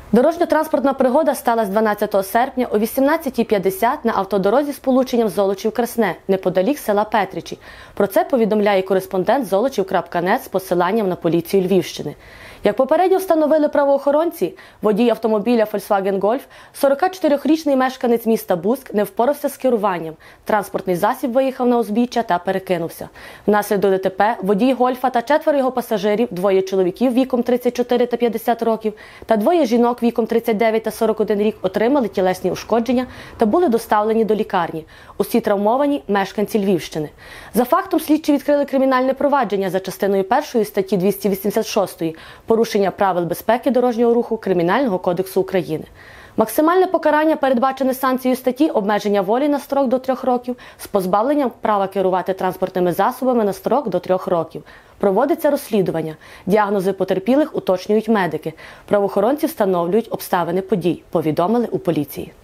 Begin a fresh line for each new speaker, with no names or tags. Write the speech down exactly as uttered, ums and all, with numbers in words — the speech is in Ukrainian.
Дорожньо-транспортна пригода сталася дванадцятого серпня о вісімнадцятій п'ятдесят на автодорозі з полученням Золочів-Красне, неподалік села Петричі. Про це повідомляє кореспондент золочів крапка нет з посиланням на поліцію Львівщини. Як попередньо встановили правоохоронці, водій автомобіля Volkswagen Golf, сорокачотирирічний мешканець міста Буськ, не впорався з керуванням. Транспортний засіб виїхав на узбіччя та перекинувся. Внаслідок ДТП водій Гольфа та четверо його пасажирів, двоє чоловіків віком тридцять чотири та п'ятдесят років та двоє жінок віком тридцять дев'ять та сорок один рік отримали тілесні ушкодження та були доставлені до лікарні. Усі травмовані – мешканці Львівщини. За фактом слідчі відкрили кримінальне провадження за частиною першої статті двісті вісімдесят шість «Порушення правил безпеки дорожнього руху» Кримінального кодексу України. Максимальне покарання передбачене санкцією статті обмеження волі на строк до трьох років з позбавленням права керувати транспортними засобами на строк до трьох років. Проводиться розслідування. Діагнози потерпілих уточнюють медики. Правоохоронці встановлюють обставини подій, повідомили у поліції.